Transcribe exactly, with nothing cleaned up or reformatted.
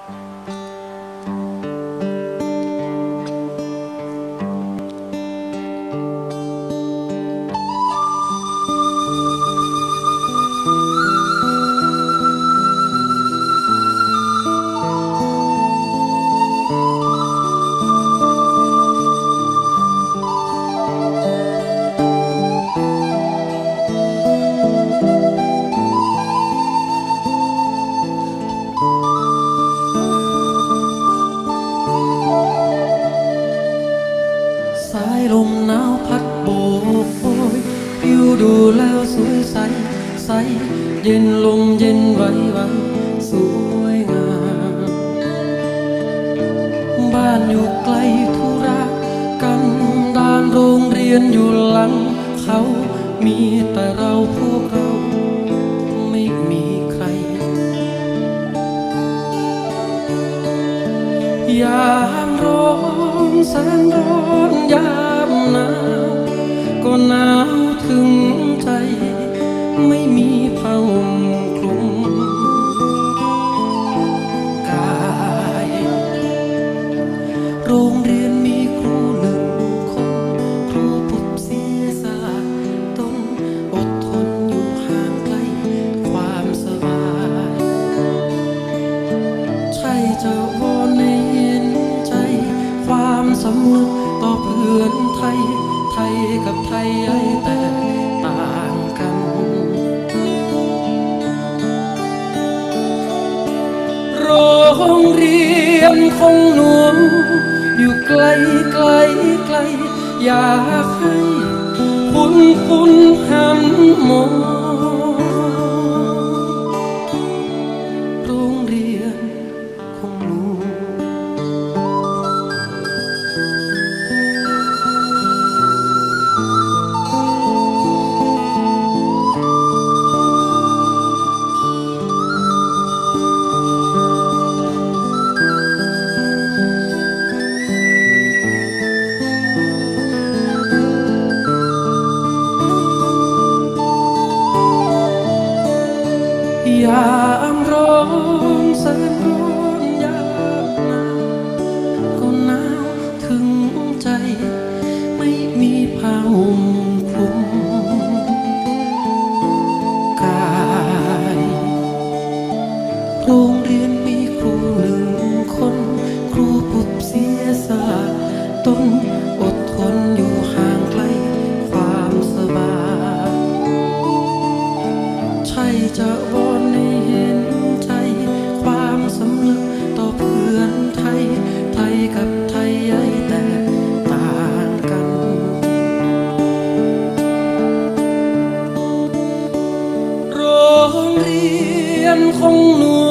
สายลมหนาวพัดโบกโบยผิวดูแล้วสวยใสใสเย็นลมเย็นไหวไหวสวยงามบ้านอยู่ไกลธุระกันดานโรงเรียนอยู่หลังเขามีแต่เราพวกเราไม่มีใครยามร้อนแสนร้อนยามหนาวก็หนาวถึงใจไม่มีผ้าห่มคลุมกายโรงเรียนมีครูหนึ่งคนครูผู้เสียสละตนอดทนอยู่ห่างไกลความสบายใช่จะวอนให้เห็นใจความสำนึกต่อเพื่อนไทยไทยกับไทยไอ้แต่ต่างกันโรงเรียนของหนูอยู่ไกลไกลไกลอยากให้คุณคุณหันมองโรงเรียนของหนูยามร้อนแสนร้อนยามหนาวก็หนาวถึงใจไม่มีผ้าห่มคลุมกายโรงเรียนมีครูหนึ่งคนครูผู้เสียสละตนอดทนอยู่ห่างไกลความสบายใช่จะวอนให้เห็นใจความสำนึกต่อเพื่อนไทยไทยกับไทยไอ้แต่ต่างกันโรงเรียนของหนู